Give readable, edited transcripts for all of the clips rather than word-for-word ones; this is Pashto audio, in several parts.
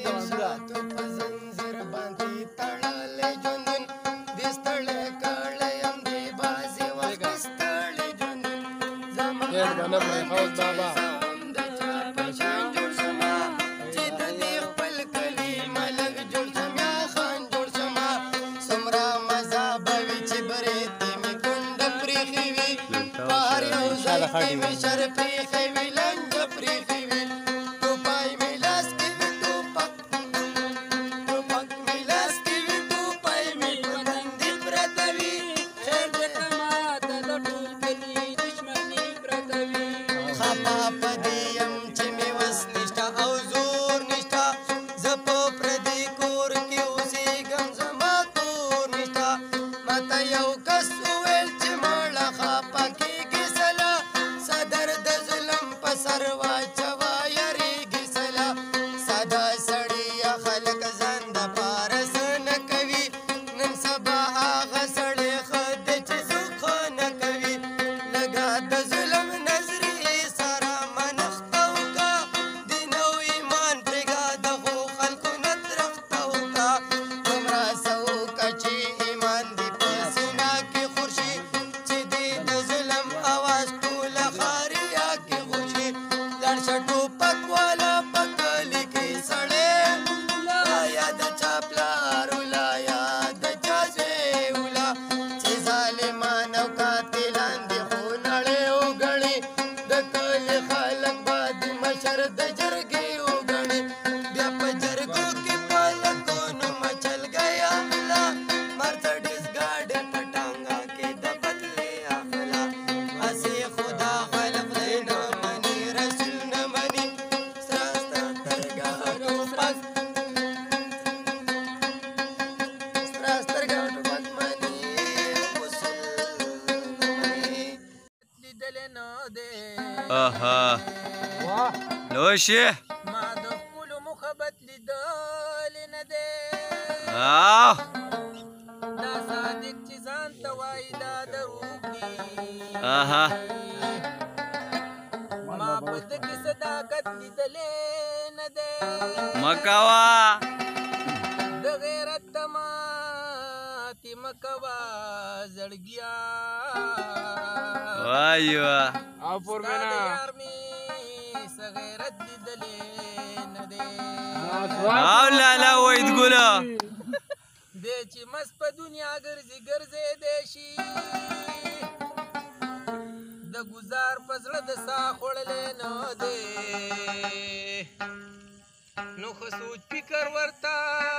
لوشي ما د خپل مخبت لیدل نه دی دا صادق چې ځان ته وایي دا دروغ دي ما په ده کې صداقت لیدلی نه دی مکوه د غیرت تماتې مکوه زړګیا وایوه ستا د یار مې څه غیرت لیدلی نه دی او لالا وید ګله دی چې مست په دنیا ګرځي ګرځېدی شي د ګزار په زړه د ساه خوړلی نه دی نو ښه سوچ فکر ورته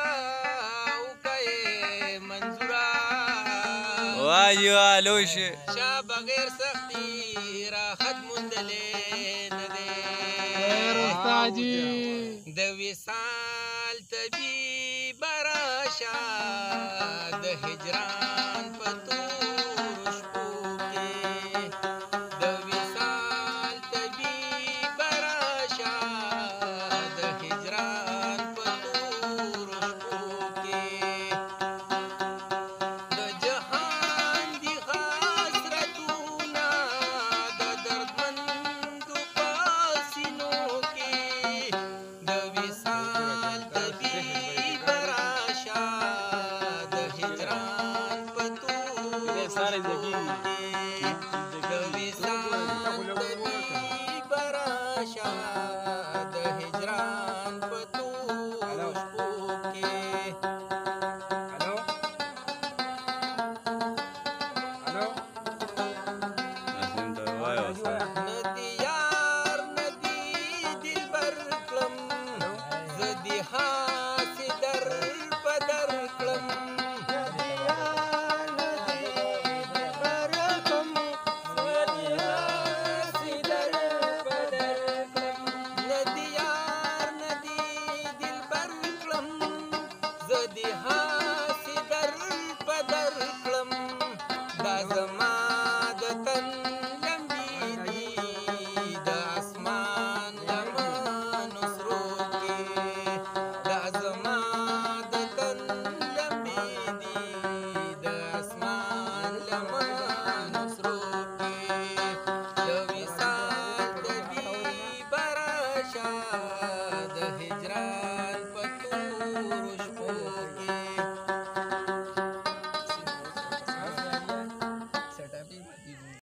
وکړې منظوره وایوه لوشي شا بغیر سختي راحت موندلی نه دی د وصال طبیب راشه د هجران په تورو شپو کې د وصال طبیب راشه د هجران په تورو شپو کې د جهان دي حسرتونه د دردمندو په سینو کې د وصال طبیب راشه د هجران په تورو شپو کې د وصال طبیب راشه د هجران په تورو شپو